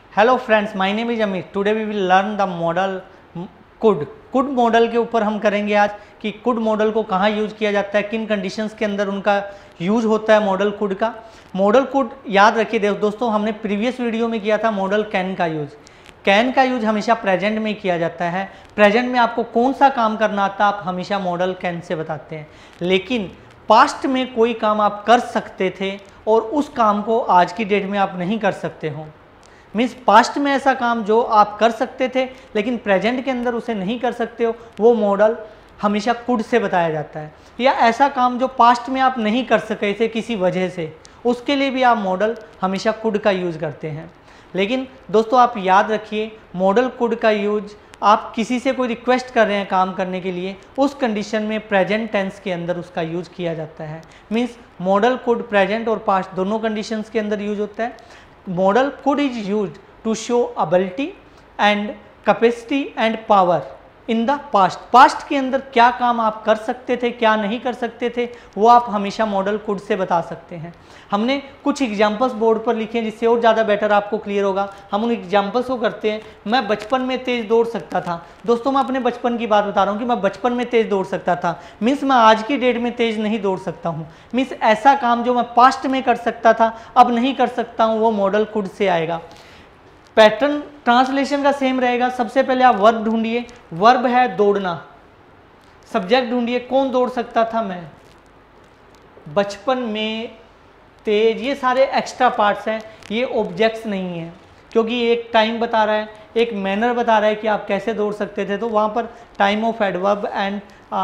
Hello friends, my name is Amit. Today we will learn the modal could. Could modal के ऊपर हम करेंगे आज कि कुड मॉडल को कहाँ यूज किया जाता है, किन कंडीशंस के अंदर उनका यूज होता है मॉडल कुड का। मॉडल कुड याद रखिए दोस्तों, हमने प्रीवियस वीडियो में किया था मॉडल कैन का यूज। कैन का यूज हमेशा प्रेजेंट में किया जाता है। प्रेजेंट में आपको कौन सा काम करना आता है आप हमेशा मॉडल कैन से बताते हैं, लेकिन पास्ट में कोई काम आप कर सकते थे और उस काम को आज की डेट में आप नहीं कर सकते हो। मीन्स पास्ट में ऐसा काम जो आप कर सकते थे लेकिन प्रेजेंट के अंदर उसे नहीं कर सकते हो, वो मॉडल हमेशा कुड से बताया जाता है। या ऐसा काम जो पास्ट में आप नहीं कर सके थे किसी वजह से, उसके लिए भी आप मॉडल हमेशा कुड का यूज़ करते हैं। लेकिन दोस्तों आप याद रखिए, मॉडल कुड का यूज आप किसी से कोई रिक्वेस्ट कर रहे हैं काम करने के लिए, उस कंडीशन में प्रेजेंट टेंस के अंदर उसका यूज किया जाता है। मीन्स मॉडल कुड प्रेजेंट और पास्ट दोनों कंडीशंस के अंदर यूज होता है। Modal could is used to show ability and capacity and power in the past. Past के अंदर क्या काम आप कर सकते थे, क्या नहीं कर सकते थे, वो आप हमेशा मॉडल कुड से बता सकते हैं। हमने कुछ एग्जाम्पल्स बोर्ड पर लिखे हैं जिससे और ज़्यादा बेटर आपको क्लियर होगा। हम उन एग्जाम्पल्स को करते हैं। मैं बचपन में तेज़ दौड़ सकता था। दोस्तों मैं अपने बचपन की बात बता रहा हूँ कि मैं बचपन में तेज़ दौड़ सकता था। मीन्स मैं आज की डेट में तेज़ नहीं दौड़ सकता हूँ। मीन्स ऐसा काम जो मैं पास्ट में कर सकता था अब नहीं कर सकता हूँ, वो मॉडल कुड से आएगा। पैटर्न ट्रांसलेशन का सेम रहेगा। सबसे पहले आप वर्ब ढूंढिए। वर्ब है दौड़ना। सब्जेक्ट ढूंढिए, कौन दौड़ सकता था, मैं। बचपन में तेज, ये सारे एक्स्ट्रा पार्ट्स हैं, ये ऑब्जेक्ट्स नहीं हैं, क्योंकि एक टाइम बता रहा है, एक मैनर बता रहा है कि आप कैसे दौड़ सकते थे। तो वहाँ पर time of adverb and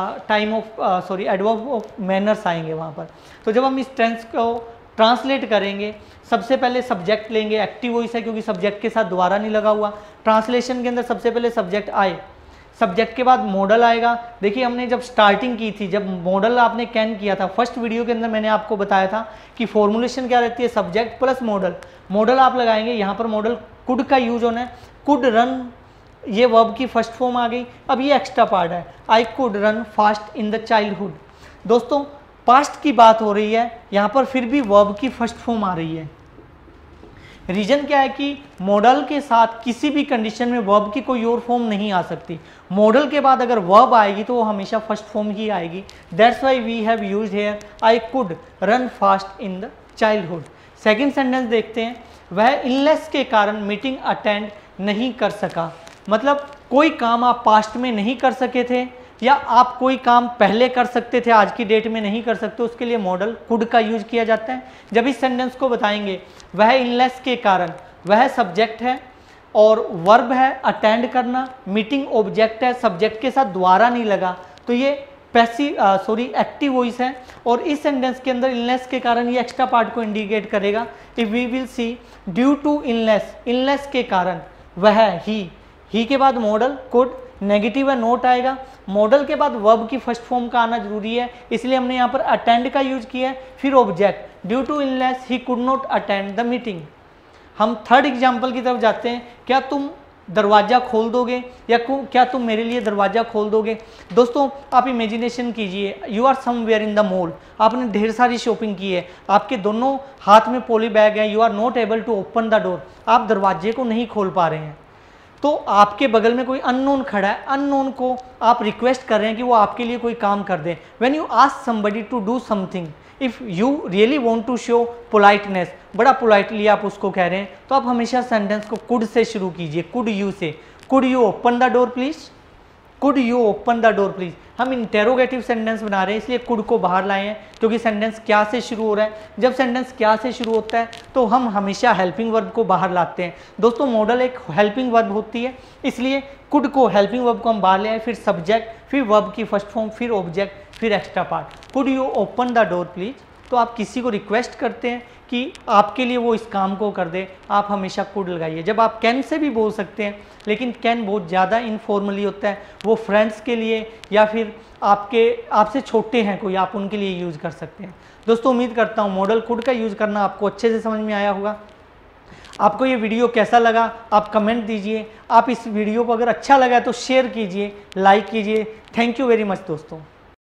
adverb of manners आएंगे वहाँ पर। तो जब हम इस टेंस को ट्रांसलेट करेंगे, सबसे पहले सब्जेक्ट लेंगे। एक्टिव वॉइस है क्योंकि सब्जेक्ट के साथ दोबारा नहीं लगा हुआ। ट्रांसलेशन के अंदर सबसे पहले सब्जेक्ट आए, सब्जेक्ट के बाद मॉडल आएगा। देखिए हमने जब स्टार्टिंग की थी, जब मॉडल आपने कैन किया था, फर्स्ट वीडियो के अंदर मैंने आपको बताया था कि फॉर्मुलेशन क्या रहती है, सब्जेक्ट प्लस मॉडल। मॉडल आप लगाएंगे, यहाँ पर मॉडल कुड का यूज होना है। कुड रन, ये वर्ब की फर्स्ट फॉर्म आ गई। अब ये एक्स्ट्रा पार्ट है, I could run fast in the childhood. दोस्तों पास्ट की बात हो रही है, यहाँ पर फिर भी वर्ब की फर्स्ट फॉर्म आ रही है। रीजन क्या है कि मॉडल के साथ किसी भी कंडीशन में वर्ब की कोई और फॉर्म नहीं आ सकती। मॉडल के बाद अगर वर्ब आएगी तो वो हमेशा फर्स्ट फॉर्म ही आएगी। That's why we have used here I could run fast in the childhood. Second sentence देखते हैं। वह इलनेस के कारण मीटिंग अटेंड नहीं कर सका। मतलब कोई काम आप पास्ट में नहीं कर सके थे या आप कोई काम पहले कर सकते थे आज की डेट में नहीं कर सकते, उसके लिए मॉडल कुड का यूज किया जाता है। जब इस सेंटेंस को बताएंगे, वह इलनेस के कारण, वह सब्जेक्ट है और वर्ब है अटेंड करना, मीटिंग ऑब्जेक्ट है, सब्जेक्ट के साथ द्वारा नहीं लगा, तो ये एक्टिव वॉइस है। और इस सेंटेंस के अंदर इलनेस के कारण ये एक्स्ट्रा पार्ट को इंडिकेट करेगा। If we will see due to illness, illness के कारण, वह ही के बाद मॉडल कुड, नेगेटिव है नोट आएगा। मॉडल के बाद वर्ब की फर्स्ट फॉर्म का आना जरूरी है, इसलिए हमने यहाँ पर अटेंड का यूज किया है। फिर object, due to illness he could not attend the meeting. हम थर्ड एग्जाम्पल की तरफ जाते हैं। क्या तुम दरवाज़ा खोल दोगे, या क्या तुम मेरे लिए दरवाज़ा खोल दोगे। दोस्तों आप इमेजिनेशन कीजिए, you are somewhere in the mall, आपने ढेर सारी शॉपिंग की है, आपके दोनों हाथ में पॉली बैग है, you are not able to open the door, आप दरवाजे को नहीं खोल पा रहे हैं। तो आपके बगल में कोई अननोन खड़ा है, अननोन को आप रिक्वेस्ट कर रहे हैं कि वो आपके लिए कोई काम कर दे। When you ask somebody to do something, if you really want to show politeness, बड़ा पोलाइटली आप उसको कह रहे हैं, तो आप हमेशा सेंटेंस को कुड से शुरू कीजिए, कुड यू से। Could you open the door please, could you open the door please. हम इंटेरोगेटिव सेंटेंस बना रहे हैं इसलिए कुड को बाहर लाए हैं, क्योंकि सेंटेंस क्या से शुरू हो रहा है। जब सेंटेंस क्या से शुरू होता है तो हम हमेशा हेल्पिंग वर्ब को बाहर लाते हैं। दोस्तों मॉडल एक हेल्पिंग वर्ब होती है, इसलिए कुड को, हेल्पिंग वर्ब को हम बाहर ले आए, फिर सब्जेक्ट, फिर वर्ब की फर्स्ट फॉर्म, फिर ऑब्जेक्ट, फिर extra part. Could you open the door please. तो आप किसी को रिक्वेस्ट करते हैं कि आपके लिए वो इस काम को कर दे, आप हमेशा कुड लगाइए। जब आप कैन से भी बोल सकते हैं, लेकिन कैन बहुत ज़्यादा इनफॉर्मली होता है, वो फ्रेंड्स के लिए या फिर आपसे छोटे हैं कोई, आप उनके लिए यूज़ कर सकते हैं। दोस्तों उम्मीद करता हूँ मॉडल कुड का यूज़ करना आपको अच्छे से समझ में आया होगा। आपको ये वीडियो कैसा लगा आप कमेंट दीजिए। आप इस वीडियो को अगर अच्छा लगा तो शेयर कीजिए, लाइक कीजिए। थैंक यू वेरी मच दोस्तों।